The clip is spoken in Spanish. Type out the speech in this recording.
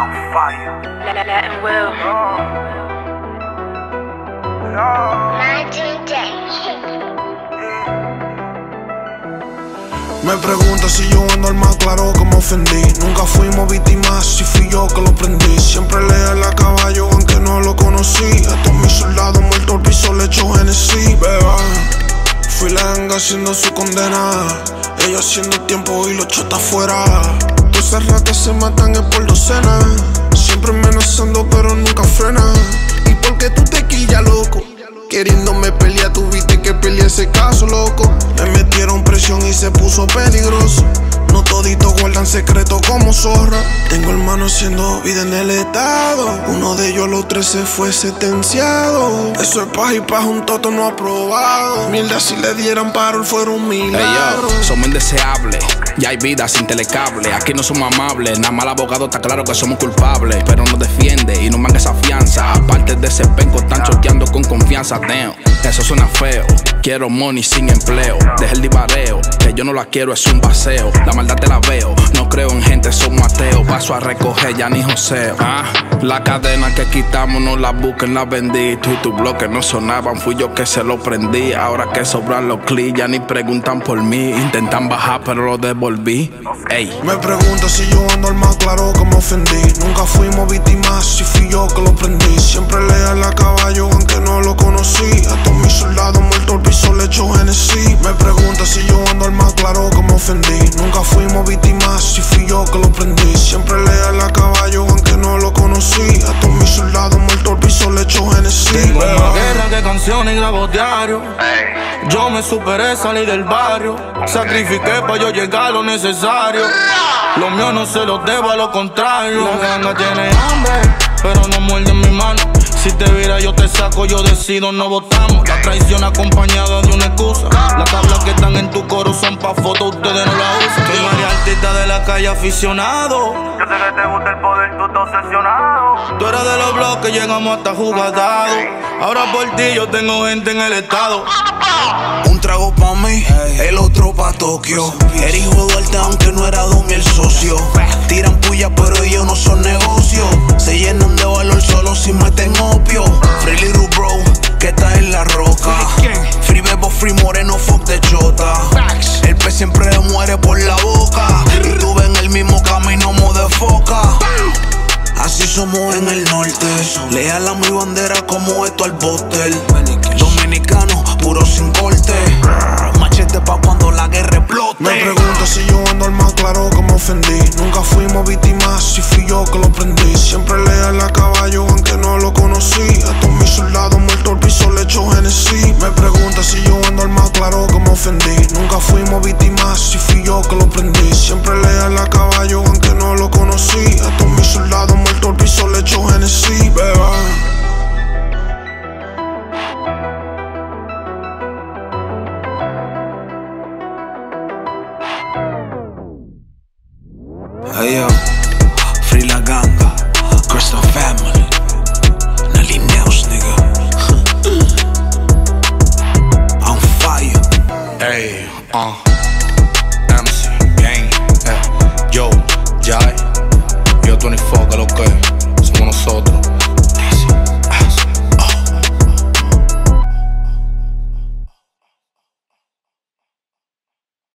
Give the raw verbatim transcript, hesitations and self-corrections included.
Latin Will. Me pregunta si yo ando al más claro que me ofendí. Nunca fuimos víctimas, si fui yo que lo prendí. Siempre leal a caballo aunque no lo conocí. A todos mis soldados muertos al piso le echo Genesis. Beba, fui la ganga haciendo su condena. Ella haciendo tiempo y los chotas afuera. Todas esas ratas se matan es por docena. Siempre amenazando pero nunca frena. ¿Y por qué tú te quillas, loco? Queriéndome pelear, tuviste que pelear ese caso, loco. Me metieron presión y se puso peligroso. No toditos guardan secretos como zorra. Tengo hermanos haciendo vida en el estado. Uno de ellos a los trece fue sentenciado. Eso es paz y paz, un toto no aprobado. Mierda, si le dieran paro, fuera un milagro. Hey, yo, somos indeseables, ya hay vida sin telecable. Aquí no somos amables, nada más el abogado está claro que somos culpables. Pero nos defiende y nos manga esa fianza. Aparte de ese penco, están choteando con confianza. Damn, eso suena feo. Quiero money sin empleo. Deja el divareo, que yo no la quiero, es un baseo. La maldad te la veo, no creo en gente, son Mateo. Paso a recoger, ya ni joseo. Ah, la cadena que quitamos no la busquen, la vendí. Tú y tu bloque no sonaban, fui yo que se lo prendí. Ahora que sobran los clics, ya ni preguntan por mí. Intentan bajar, pero lo devolví. Ey. Me pregunta si yo ando al más claro que me ofendí. Nunca fuimos víctimas, si fui yo que lo prendí. Siempre leal a caballo aunque no lo conocí. A todos mis soldados muertos al piso le echo Genesis. Me pregunta si yo ando al más claro que me ofendí. Nunca fuimos víctimas, si fui yo que lo prendí. Siempre leal a caballo aunque no lo conocí. A todos mis soldados muertos al piso le echo Genesis. Tengo más guerra que canciones y grabo diario. Yo me superé, salí del barrio. Sacrifiqué pa' yo llegar a lo necesario. Lo mío no se lo debo, a lo contrario. La ganga tiene hambre, pero no muerde mi mano. Si te viera yo te saco, yo decido, no votamos. La traición acompañada de una excusa. Las tablas que están en tu coro son pa' foto, ustedes no la usan. Soy María artista de la calle aficionado. Yo sé que te gusta el poder, tú estás obsesionado. Tú eres de los bloques, llegamos hasta jugadados. Ahora por ti yo tengo gente en el estado. Un trago pa' mí, el otro pa' Tokio. El hijo de Duarte aunque no era Don y el socio. Tiran puya pero ellos no son negocios. Se llenan de valor solo si meten opio. Free Little Bro, que está en la roca. Free Bebo, Free Moreno, fuck de chota. El pez siempre muere por la boca. Y tú ves en el mismo camino, mo de foca. Así somos en el norte. Leal a mi bandera como esto al bóster. Dominicano, puro sin corte. Machete pa' cuando la guerra explote. Me pregunta si yo ando al más claro que me ofendí. Nunca fuimos víctimas, si fui yo que lo prendí. Siempre leal a caballo aunque no lo conocí. A todos mis soldados muertos al piso le echo Genesis. Me pregunta si yo ando al más claro que me ofendí. Nunca fuimos víctimas, si fui yo que lo prendí. Siempre leal a caballo aunque no lo conocí. A todos mis soldados muertos al piso le echo Genesis. Beba. Hey yo, Free la ganga, Christopher.